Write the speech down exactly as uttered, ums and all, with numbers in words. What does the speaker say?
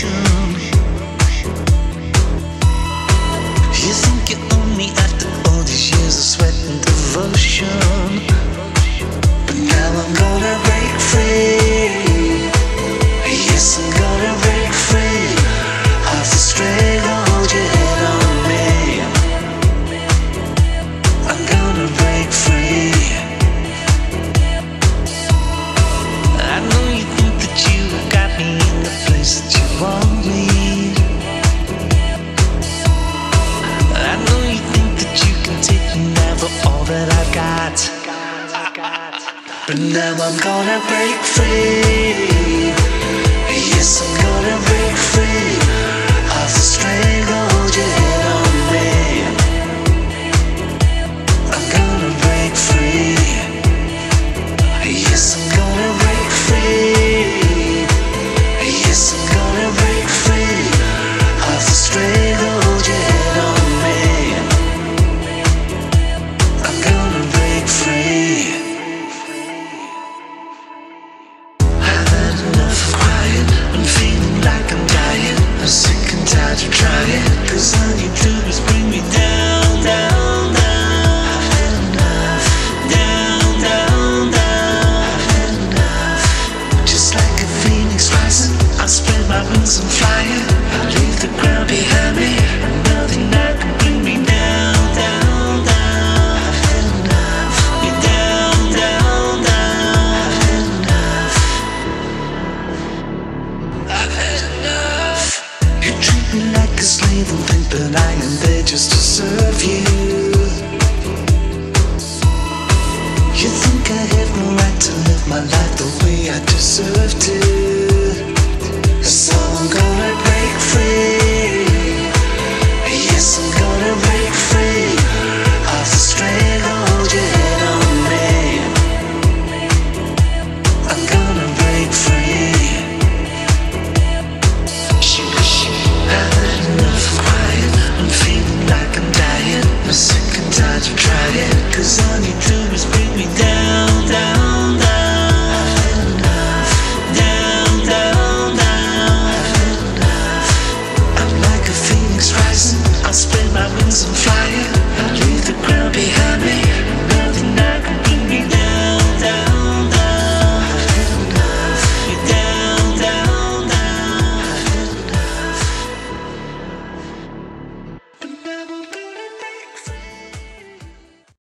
devotion. You think you own me after all these years of sweat and devotion. But now I'm gonna break free. Yes, I'm gonna break free of the stranglehold you had on me. I'm gonna break free. I know you think that you got me in the place that you want me. I know you think that you can take me now for all that I've got. But now I'm gonna break free. Yes, I'm gonna break free of the stranglehold you had on me. I'm gonna break free. Yes, I'm gonna break free. Yes, I'm gonna break free of the stranglehold you had on me. I'm gonna break free. I've had enough of crying. I'm feeling like I'm dying. I'm sick and tired of trying. Cause all you do is bring me down, down, down. I've had enough. Down, down, down. I've had enough. Just like a phoenix rising, I'll spread my wings and flying. I'll leave the ground behind me, and nothing that can bring me down, down, down. I've had enough. Me down, down, down. I've had enough. I've had enough. You treat me like a slave and think that I am there just to serve you. You think I have no right to live my life the way I deserve to.